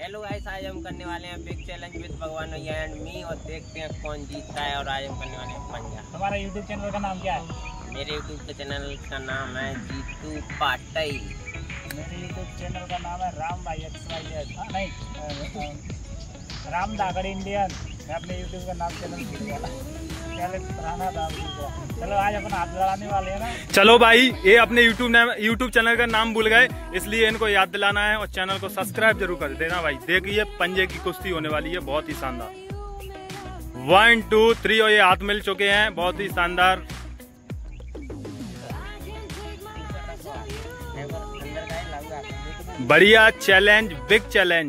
Hello guys, आज हम करने वाले हैं बिग चैलेंज विद भगवान भैया एंड मी और देखते हैं कौन जीतता है। और आज हम करने वाले हैं पंजा। हमारा यूट्यूब चैनल का नाम क्या है? मेरे यूट्यूब के चैनल का नाम है जीतू पाटिल। मेरे यूट्यूब चैनल का नाम है राम भाई XYZ। नहीं, राम धागड़ इंडियन। मैं अपने यूट्यूब का नाम चैनल भूल गया, पहले पुराना नाम भूल गया। चलो आज अपन हाथ लड़ाने वाले हैं ना। चलो भाई, ये अपने यूट्यूब चैनल का नाम भूल गए, इसलिए इनको याद दिलाना है और चैनल को सब्सक्राइब जरूर कर देना भाई। देखिए पंजे की कुश्ती होने वाली है, बहुत ही शानदार। 1 2 3 और ये हाथ मिल चुके हैं, बहुत ही शानदार। बढ़िया चैलेंज, बिग चैलेंज।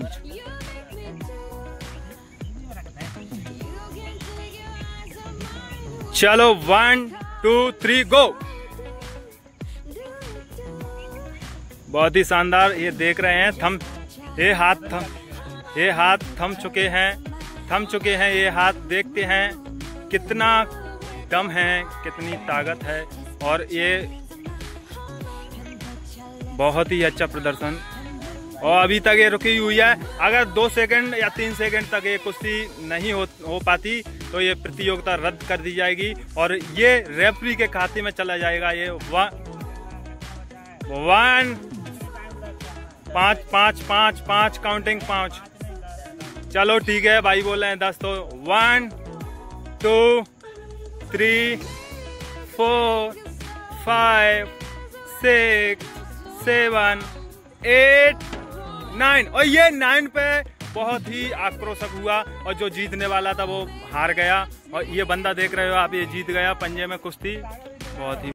चलो 1 2 3 गो। बहुत ही शानदार। ये देख रहे हैं ये हाथ थम चुके हैं ये हाथ। देखते हैं कितना दम है, कितनी ताकत है। और ये बहुत ही अच्छा प्रदर्शन। और अभी तक ये रुकी हुई है। अगर 2 सेकंड या 3 सेकंड तक ये कुश्ती नहीं हो पाती तो ये प्रतियोगिता रद्द कर दी जाएगी और ये रेफरी के खाते में चला जाएगा। ये 5 काउंटिंग 5। चलो ठीक है भाई, बोल रहे हैं 10 तो 1 2 3 4 5 6 7 8 9। और ये 9 पे बहुत ही आक्रोशक हुआ और जो जीतने वाला था वो हार गया। और ये बंदा देख रहे हो आप, ये जीत गया पंजे में कुश्ती। बहुत ही